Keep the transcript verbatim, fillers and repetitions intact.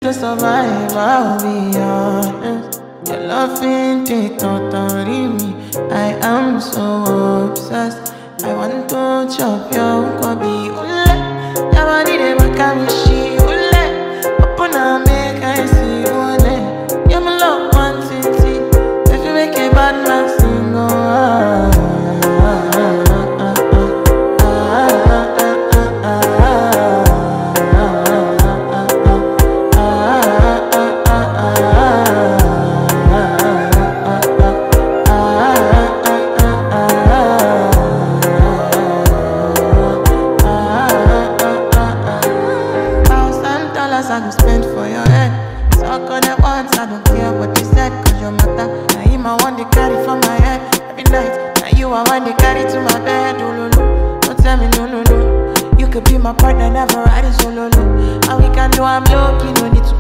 To survive, I'll be honest. Your love ain't it, totally me. I am so obsessed. I want to chop your kobe. Ule, your body de makamishi. Ule, open up, make I see. Ule, you're my love one city. If you make a bad man sing, oh ah. I go spend for your head. Talk on the once, I don't care what you said. Cause your matter, now him I want to carry for my head. Every night, now you I want to carry to my bed. Oh, no, no, don't tell me no, no, no. You could be my partner, never ride it solo, no. And we can do I'm low, no need to